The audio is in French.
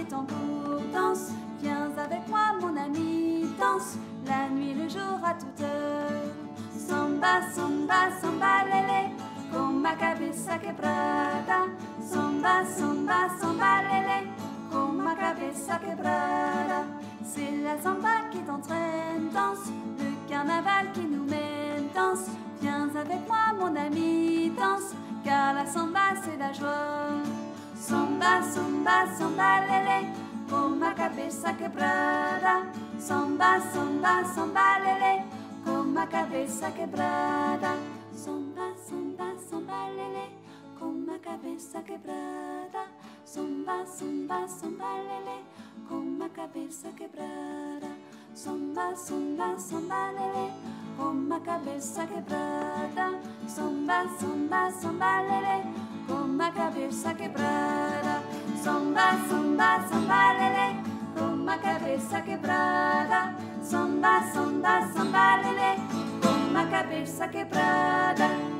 tambour danse. Viens avec moi mon ami, danse la nuit, le jour, à toute heure. Samba, samba, samba, lele, con ma cabeza quebrada. Samba, samba, samba, lele, con ma cabeza quebrada. C'est la samba qui t'entraîne, danse, le carnaval qui nous mène, danse. Viens avec moi mon ami, danse, car la samba c'est la joie. Samba, samba, samba, lele, con ma cabeza quebrada. Samba, samba, samba, lele, con ma cabeza quebrada. Samba, samba, samba, lele, con ma cabeza quebrada. Samba, samba, samba, lele, con ma cabeza quebrada. Samba, samba, samba, lele, con ma cabeza quebrada. Samba, samba, samba, lele, con ma cabeza quebrada. Samba, samba, samba, lele, con ma cabeza quebrada. Samba, samba, samba, lele, con ma cabeza quebrada.